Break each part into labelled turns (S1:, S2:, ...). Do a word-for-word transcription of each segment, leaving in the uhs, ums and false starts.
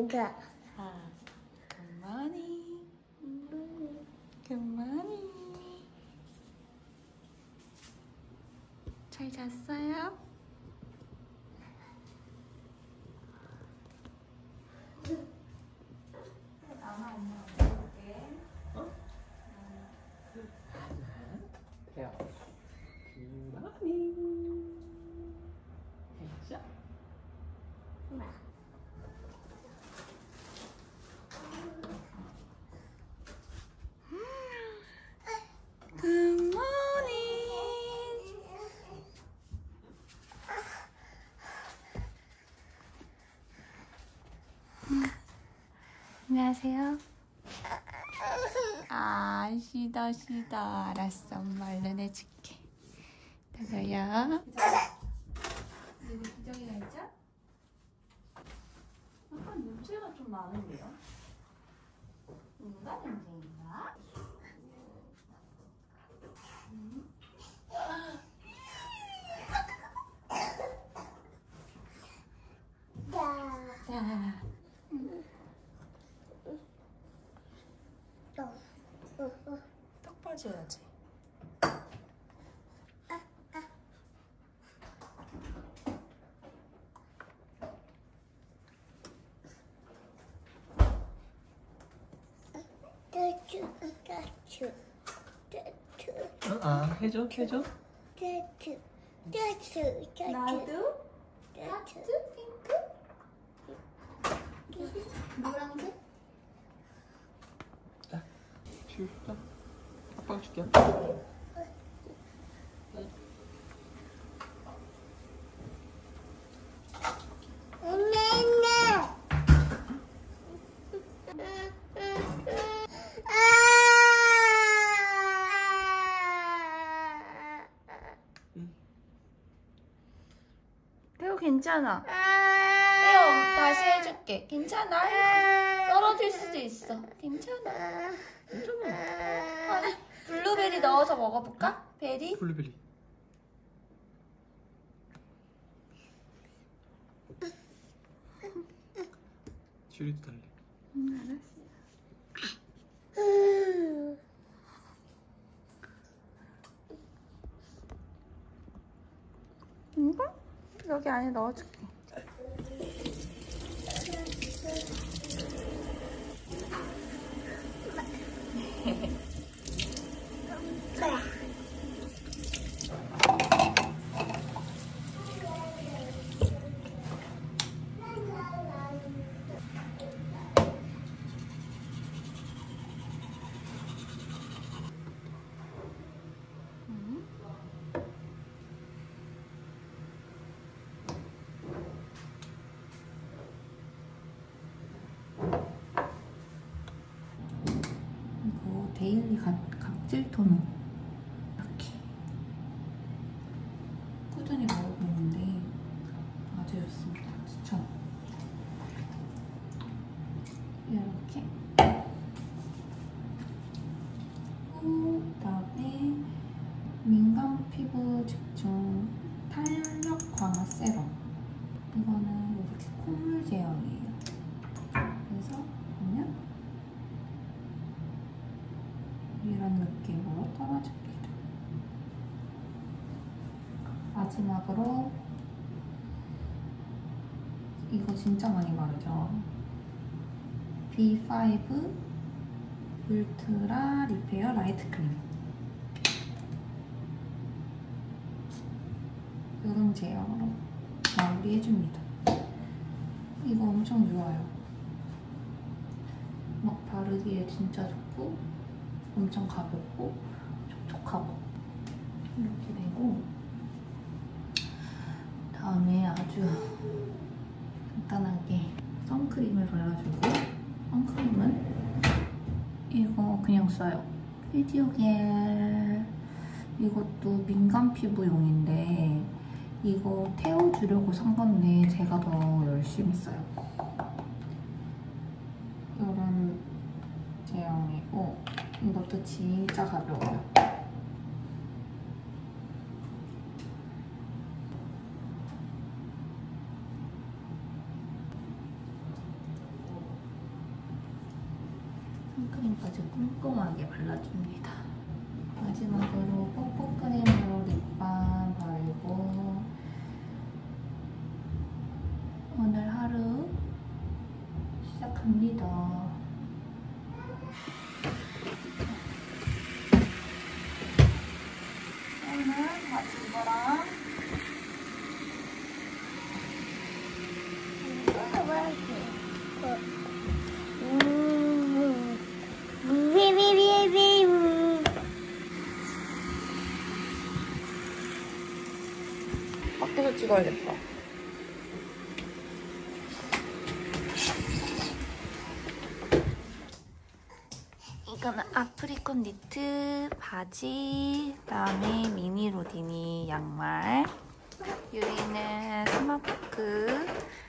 S1: 이거.
S2: 아, good morning. Good morning. 잘 잤어요? 나만 안녕 해볼게. 어?
S3: 태야. good morning. 자.
S2: Good morning. 안녕하세요. 아, 쉬다 쉬다. 알았어, 엄마 얼른 해줄게. 기다려요. 그리고 기저귀가 있죠? 약간 냄새가 좀 나는데요? 누가 냄새인가? 자. 턱 빠져야지.
S1: 따추, 따추, 따추,
S3: 아, 해줘, 해줘.
S1: 따추, 따추, 따추.
S2: 나도?
S1: 따추.
S2: 하트? 핑크? 노란색?
S3: 자, 줄, 자. 아빠가 줄게.
S2: 태호 괜찮아. 태호 다시 해줄게. 괜찮아. 떨어질 수도 있어. 괜찮아. 괜찮아. 아니, 블루베리 넣어서 먹어볼까? 베리?
S3: 블루베리. 줄이도 달래.
S2: 응, 알았어. 이거? 여기 안에 넣어줄게. 데일리 각, 각질 토너 이렇게 꾸준히 먹고 있는데 아주 좋습니다. 추천. 이렇게 그다음에 민감 피부 집중 탄력 강화 세럼. 이거는 이렇게 콧물 제형이에요. 그래서 보면 이런 느낌으로 떨어집니다. 마지막으로 이거 진짜 많이 바르죠. 비 파이브 울트라 리페어 라이트 크림. 이런 제형으로 마무리해줍니다. 이거 엄청 좋아요. 막 바르기에 진짜 좋고 엄청 가볍고 촉촉하고 이렇게 되고, 다음에 아주 간단하게 선크림을 발라주고, 선크림은 이거 그냥 써요. 피지오겔. 이것도 민감 피부용인데 이거 태워주려고 산 건데 제가 더 열심히 써요. 이런 제형이고 이것도 진짜 가벼워요. 선크림까지 꼼꼼하게 발라줍니다. 마지막으로 뽀뽀크림으로 립밤 바르고 오늘 하루 시작합니다. 오늘 바지 이거랑 밖에서 찍어야겠다. 이거는 아프리콘 니트 바지, 그다음에 미니 로디니 양말, 유리는 스마포크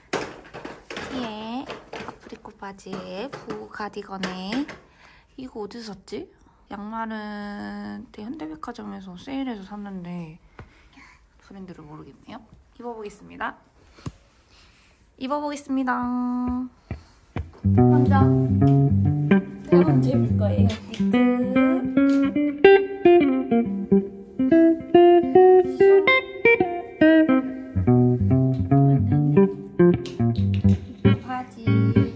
S2: 티에 아프리콘 바지에 부 가디건에. 이거 어디서 샀지? 양말은 현대백화점에서 세일해서 샀는데 브랜드를 모르겠네요. 입어보겠습니다. 입어보겠습니다. 먼저 제가 먼저 입을 거예요. 니트 바지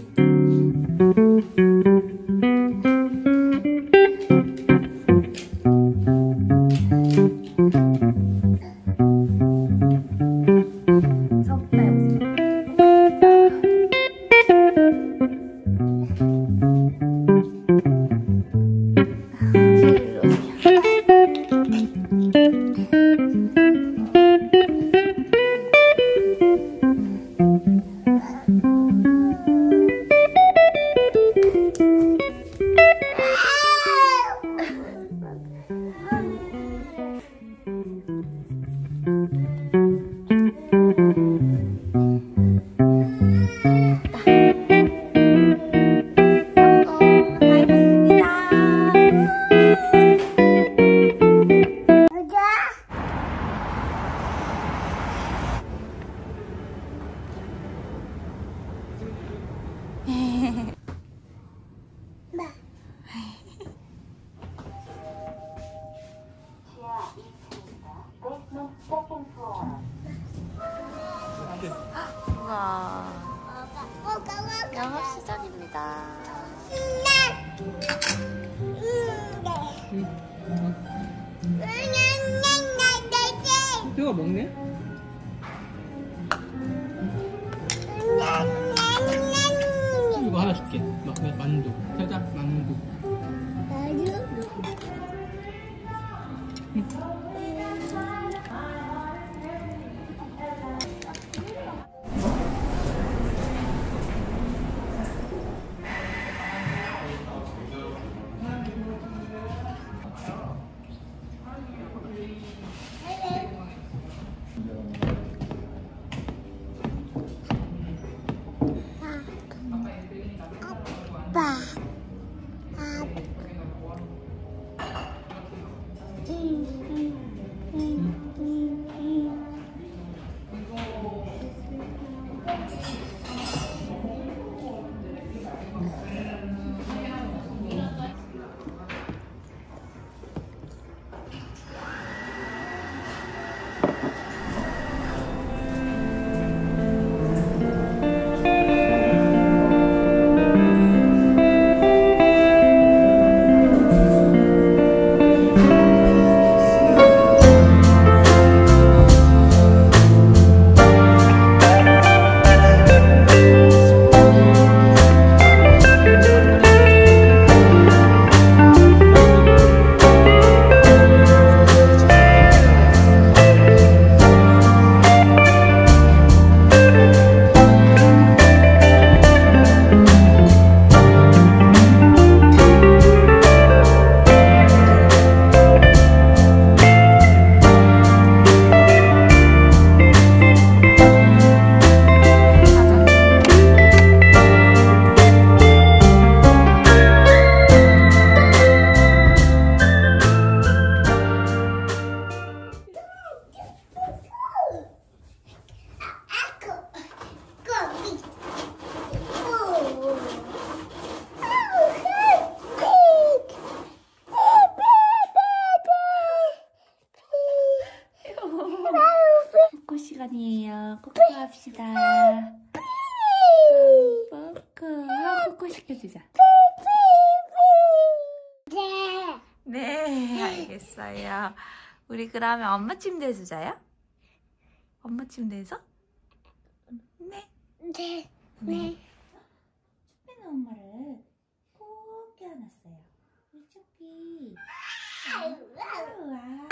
S2: 우와, 영업 시작입니다.
S3: 태가 먹네? 이거 하나 줄게. 막 만두. 태자 만두.
S1: 아빠.
S2: 시간이에요. 코코 합시다. 코코. 아, 코코 시켜주자.
S1: 네.
S2: 네, 알겠어요. 우리 그러면 엄마 침대에서 자요? 엄마 침대에서? 네.
S1: 네.
S2: 네. 쭈삐는 엄마를 꼭 껴안았어요. 우리 쭈삐. 우와.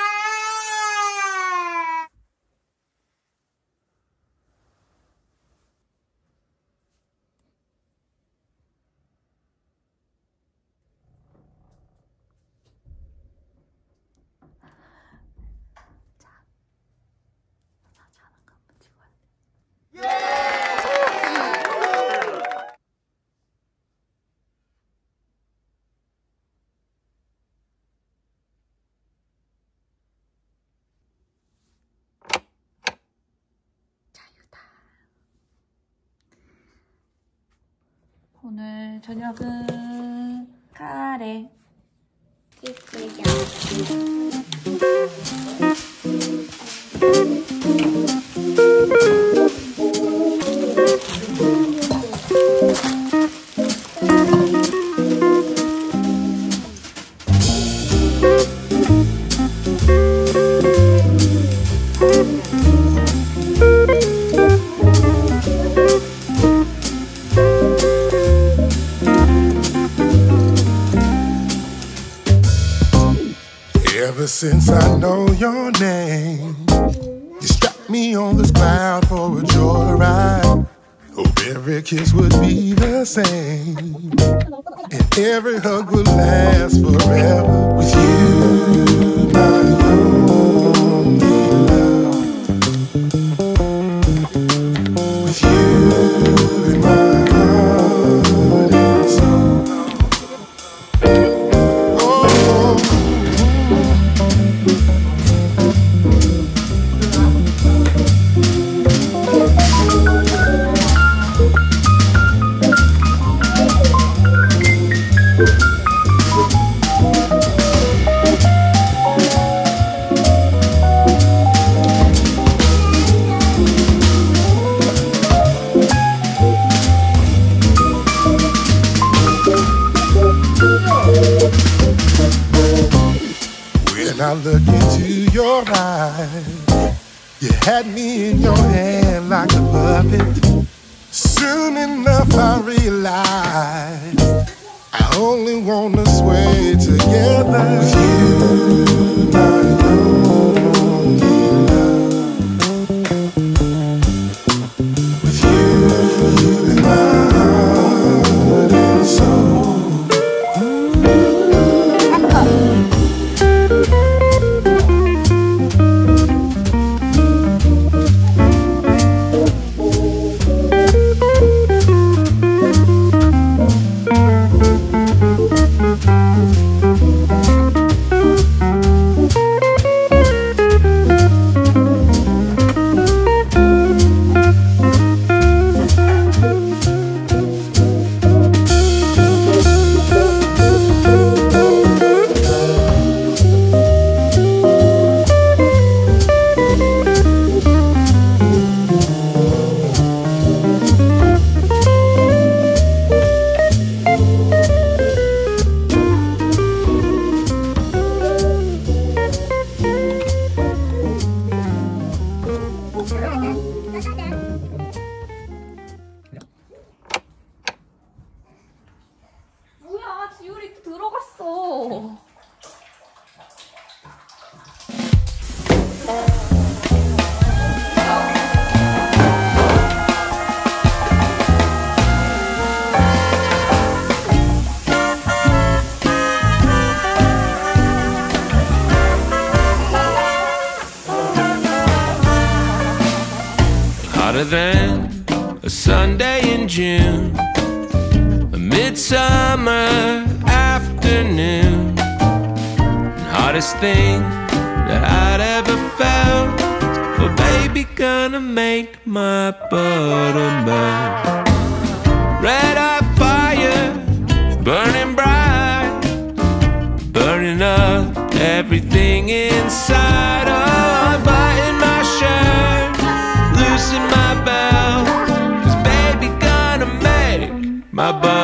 S2: 오늘 저녁은 카레.
S4: Ever since I know your name, you struck me on this cloud for a joyride. Hope every kiss would be the same, and every hug would last forever. With you, my only love. With you in my heart and soul. When I look into your eyes, you had me in your hand like a puppet. Soon enough I realized I only want to sway together with you, my only love. With you, you in my heart and soul.
S2: 뭐야, 지율이 또 들어갔어.
S5: Hotter than a Sunday in June, a midsummer afternoon, the hottest thing that I'd ever felt. Oh baby, gonna make my bottom burn. Red hot fire, burning bright, burning up everything inside. Oh, a button my shirt my bum.